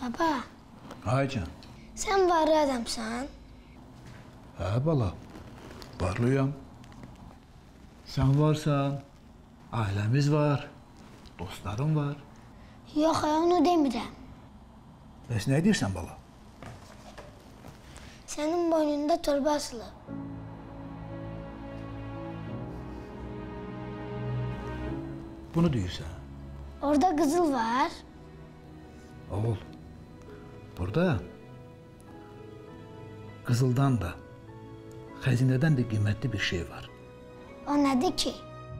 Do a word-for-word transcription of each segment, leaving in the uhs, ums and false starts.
Baba. Ay can. Sen varlı adamsan. Hə bala, varlıyam. Sen varsan, ailemiz var, dostlarım var. Yox, onu demirəm. Bəs nə deyirsən bala? Sənin boynunda torba asılıb. Bunu deyirsən. Orada qızıl var. Oğul, burada qızıldan da, xəzinədən də qiymətli bir şey var. O nədir ki?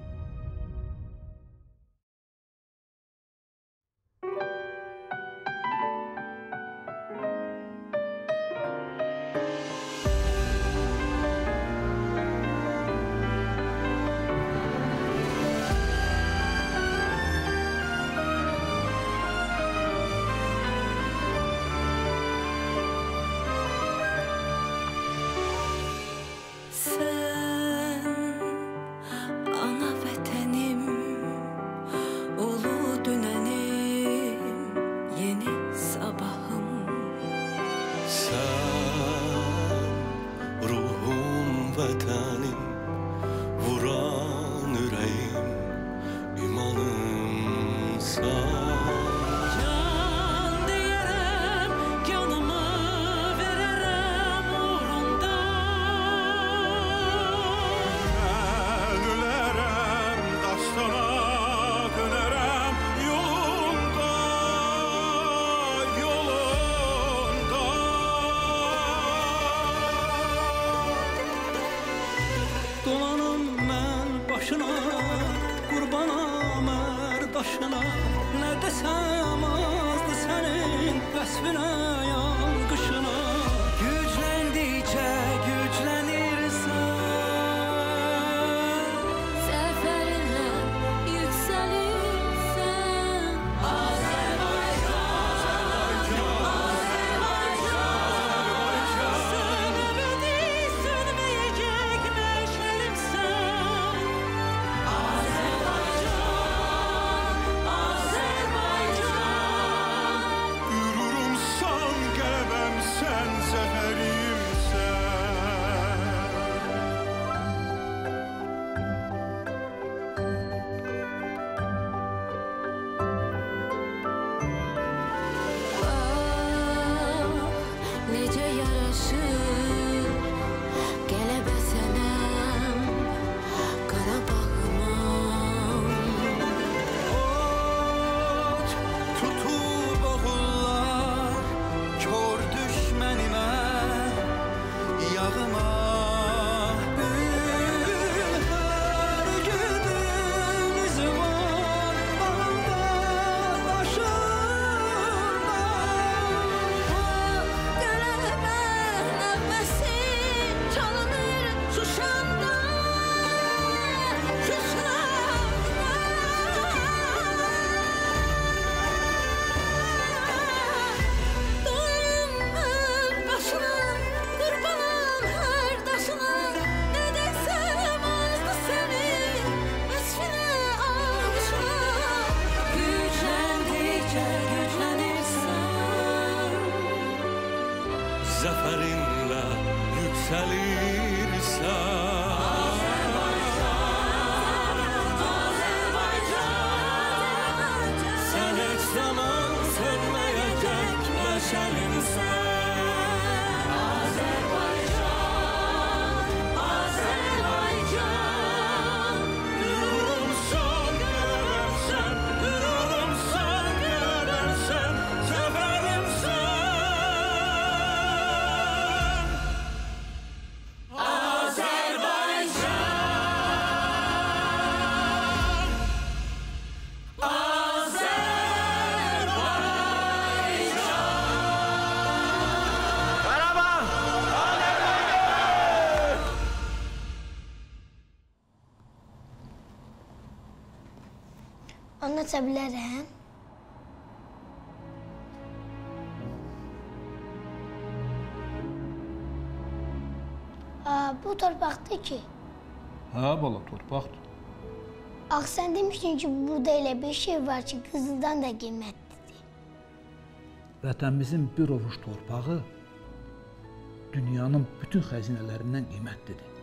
Zaferinle yükselirsen Azerbaycan, Azerbaycan Sen hiç zaman sönmeyecek meşalimsen Azerbaycan, Azerbaycan Yürürümsen görürsen, yürürümsen görürsen Zaferimsen Anlata bilərəm. Aa, bu torpaqdır ki. Hə bala, torpaqdır. Ax, sən demişdin ki, burada elə bir şey var ki, qızıldan da qiymətlidir. Vətənimizin bir ovuc torpağı dünyanın bütün xəzinələrindən qiymətlidir.